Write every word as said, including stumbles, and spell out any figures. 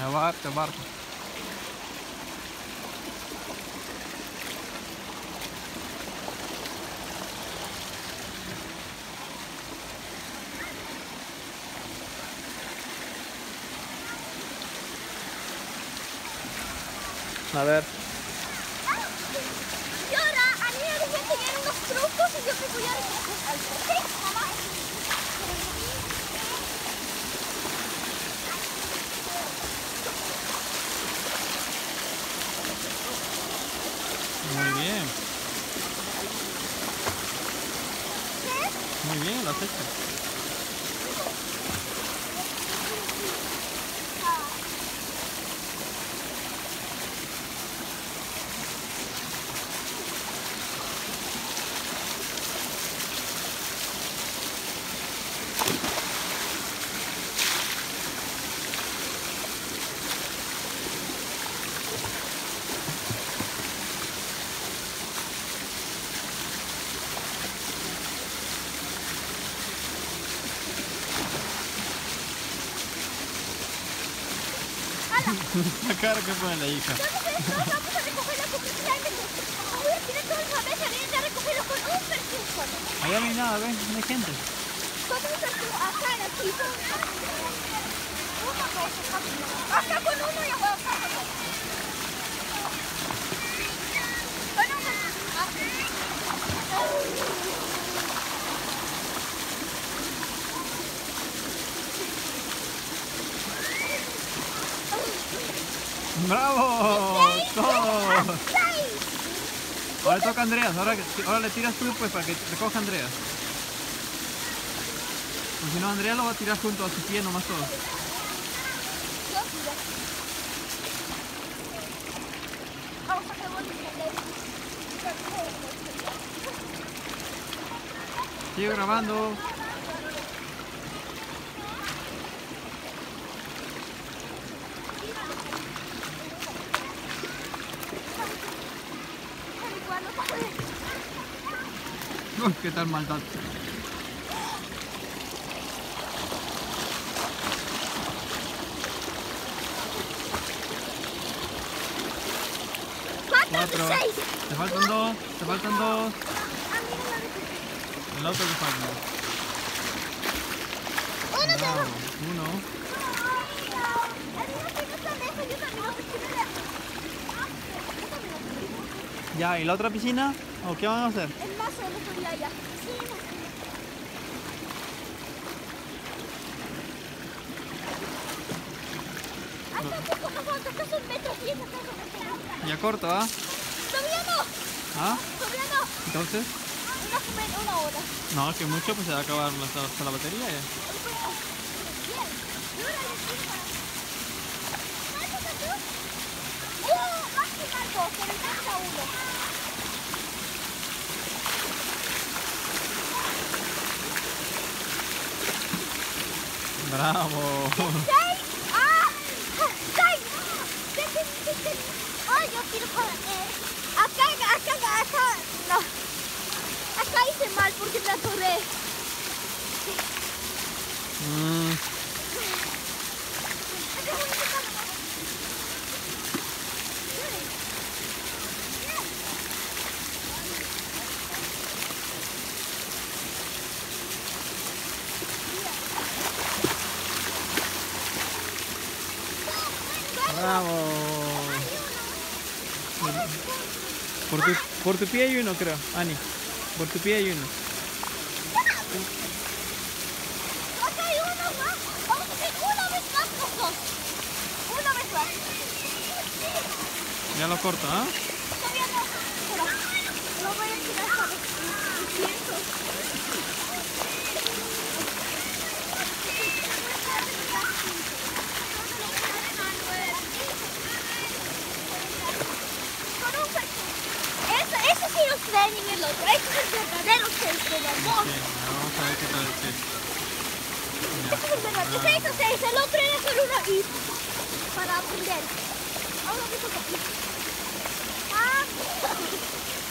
El barco, el barco. A ver. Y ahora a mí me voy a enseñar unos trucos y yo te voy a recoger algo. ¿Sí, mamá? Muy bien. ¿Qué? Muy bien, lo has hecho. La cara que pone la hija. Entonces, no, vamos a recoger la comida. Voy a tirar toda la mesa, vienen a recogerlo con un perfume. Allá no hay nada, ¿ves? No hay gente. Con un perfume, acá en el piso. Uno, dos, acá con uno y acá con otro. Con un perfume. ¡Bravo! ¡Todo! ¡Seis! Ahora toca a Andreas, ahora, ahora le tiras tú pues para que recoja Andreas. Porque si no, Andreas lo va a tirar junto a su pie nomás todo. Vamos a hacer bonito. Sigue grabando. Uy, qué tal maldad. Cuatro. Seis. Te faltan dos, te faltan dos. El otro le falta. Uno, Bravo. Uno. Ya, ¿y la otra piscina? ¿O qué van a hacer? El mazo lo estoy allá. Sí, hasta poco nos falta, hasta un metro diez, hasta un metro. Ya corto, ¿ah? Todavía no, ¿Ah? todavía no. Entonces, Más o menos una hora. no, es que mucho pues se va a acabar la, la batería ya. Bien. Y ahora le tiro. ¿Cuánto sacó? Uh, máximo dos, pero alcanza uno. Bravo. ¡Seis! ¡Ah! ¡Seis! ¿Qué, qué, qué, qué? ¡Ay, yo quiero para eh. Acá, acá, acá, no. Acá hice mal porque me atoré. Mm. Bravo. Por tu, por tu pie hay uno, creo, Ani. Por tu pie hay uno. Acá hay uno más. Vamos a hacer una vez más los dos. Una vez más. Ya lo corto, ¿ah? Todavía no. Espera. Lo voy a tirar esta vez. Pienso. Con un perfume. Ese, ese sí los traen en el otro. Ese es el verdadero test del amor. Sí, vamos a ver qué tal es. Ese es el verdadero. Ese es ese. El otro era solo una I. Para aprender. Ahora me toca. Ah.